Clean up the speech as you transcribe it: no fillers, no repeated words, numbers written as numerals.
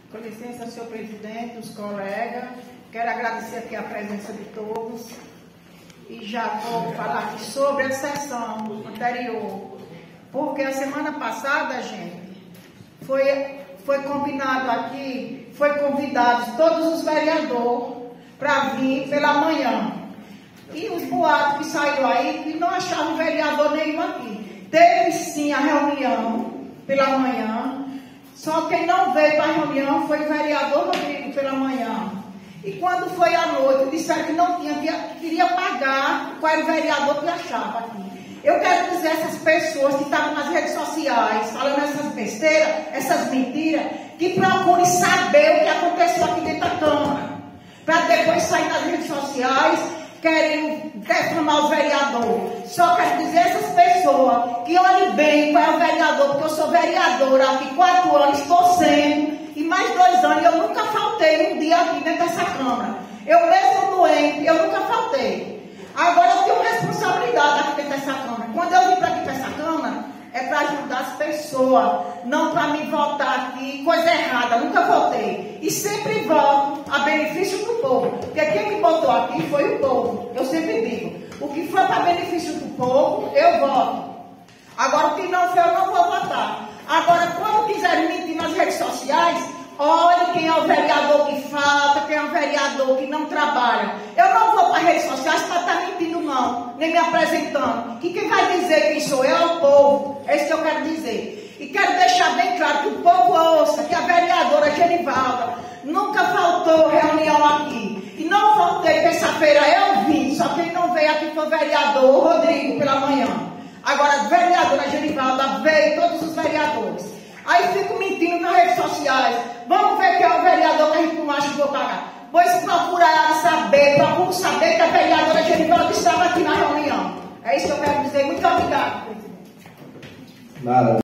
Com licença, senhor presidente, os colegas. Quero agradecer aqui a presença de todos. E já vou falar aqui sobre a sessão anterior. Porque a semana passada, gente, foi combinado aqui, foi convidados todos os vereadores para vir pela manhã. E os boatos que saíram aí, que não achavam vereador nenhum aqui. Teve sim a reunião pela manhã. Só quem não veio para a reunião foi o vereador Rodrigo pela manhã. E quando foi à noite, disseram que não tinha, que queria pagar qual era o vereador que achava aqui. Eu quero dizer a essas pessoas que estavam nas redes sociais, falando essas besteiras, essas mentiras, que procurem saber o que aconteceu aqui dentro da Câmara. Para depois sair nas redes sociais, querem defamar os vereadores. Só quero dizer a essas pessoas que olhem bem qual é o vereador, porque eu sou vereadora aqui 4 anos, estou sendo, e mais 2 anos, eu nunca faltei um dia aqui dentro dessa Câmara. Eu mesmo doente, eu nunca faltei. Agora eu tenho responsabilidade aqui dentro dessa Câmara. Quando eu vim para aqui para essa Câmara, é para ajudar as pessoas, não para me votar aqui, coisa errada, nunca votei. E sempre voto a benefício do povo, porque quem me botou aqui foi o povo, eu sempre digo. O que for para benefício do povo, eu voto. Agora o que não for, eu não vou votar. Agora, quando quiserem mentir nas redes sociais, olhe quem é o vereador que falta, quem é o vereador que não trabalha. Eu não vou para as redes sociais para estar mentindo, não, nem me apresentando. Que quem vai dizer quem sou eu é o povo. É isso que eu quero dizer. E quero deixar bem claro que o povo ouça que a vereadora Genivalda nunca faltou reunião aqui. E não faltei, terça-feira eu vim, só quem não veio aqui foi o vereador Rodrigo pela manhã. Agora, a vereadora Genivalda veio, todos os vereadores. Aí fico mentindo nas redes sociais. Vamos ver quem é o vereador que a gente não acha que vou pagar. Pois procura saber que a vereadora Genivalda estava aqui na reunião. É isso que eu quero dizer. Muito obrigada, presidente. Nada.